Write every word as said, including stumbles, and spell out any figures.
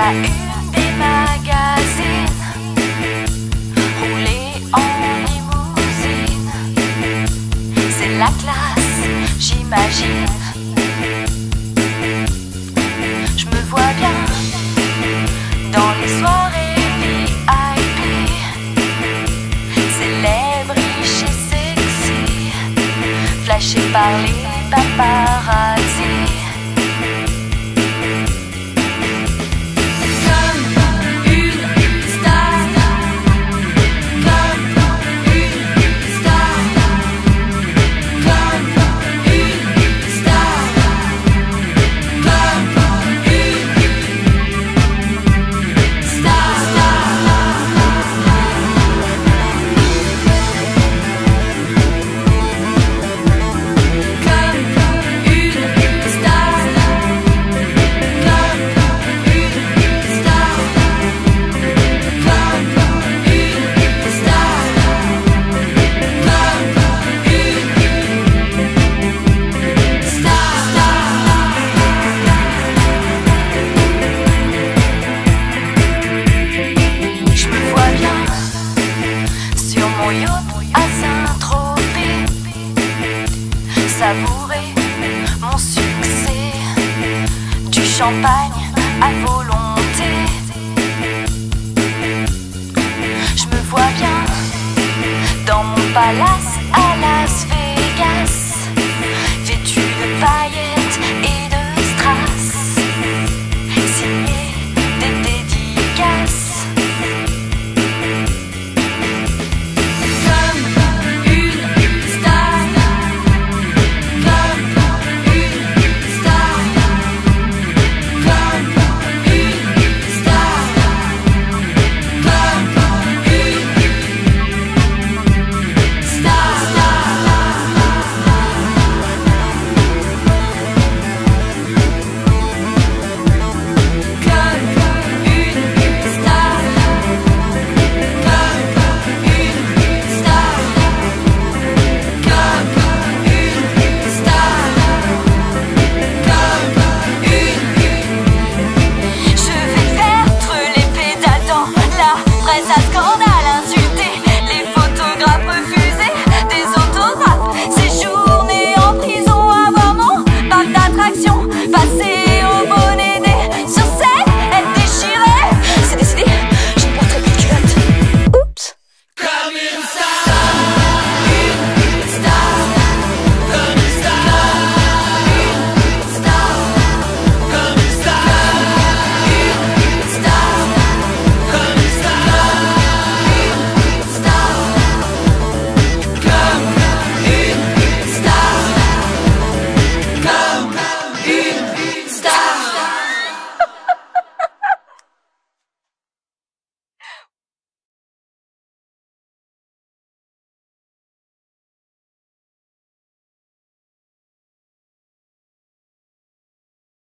la une des magazines, rouler en limousine, c'est la classe, j'imagine. Je me vois bien dans les soirées V I P, célèbre, riche et sexy, flashé par les paparazzi. Savourer mon succès, du champagne à volonté. Je me vois bien dans mon palace,